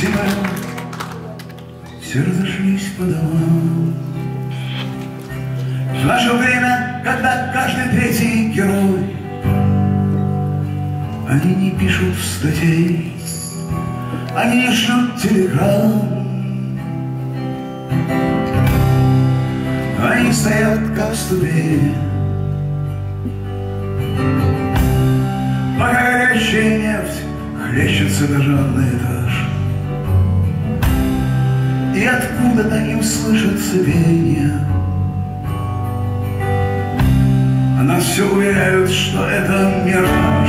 все мы, все разошлись по домам. В наше время, когда каждый третий герой, они не пишут статей, они не шлют телеграмм. Они стоят, как ступени, пока горячая нефть хлещется дорожный этаж. И откуда-то им слышится пение, а нас все уверяют, что это мираж.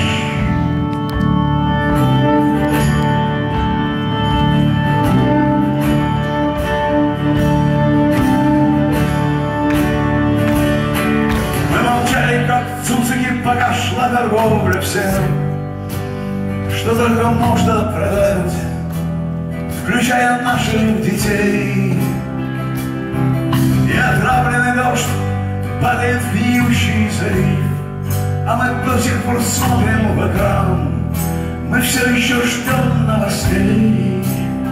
Пока шла торговля всем, что только можно продать, включая наших детей. И отравленный дождь падает в вьющий залив, а мы до сих пор смотрим в экран, мы все еще ждем новостей.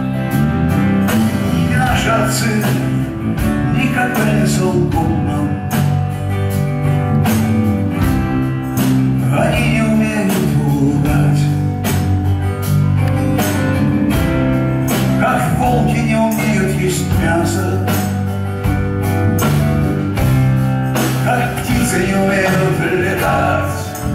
И наши отцы никогда не солгут нам. Они не умеют лгать, как волки не умеют есть мясо, как птицы не умеют летать.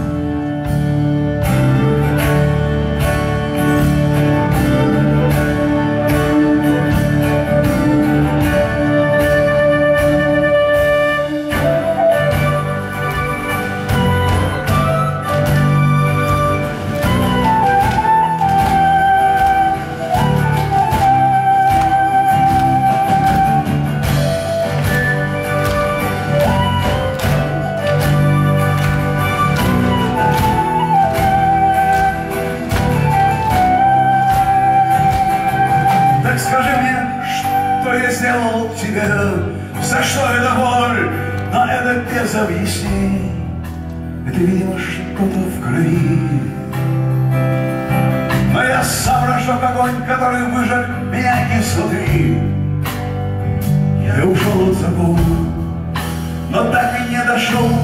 Скажи мне, что я сделал тебе, за что эта боль, но это без объяснений. Это, видимо, что-то в крови. Но я сам разжег огонь, который выжег меня изнутри. Я ушел от закона, но так и не дошел